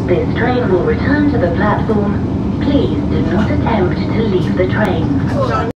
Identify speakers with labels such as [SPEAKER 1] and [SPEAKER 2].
[SPEAKER 1] This train will return to the platform. Please do not attempt to leave the train.